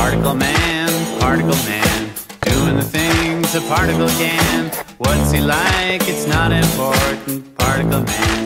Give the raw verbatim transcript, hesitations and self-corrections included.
Particle man, particle man, doing the things a particle can. What's he like? It's not important. Particle man.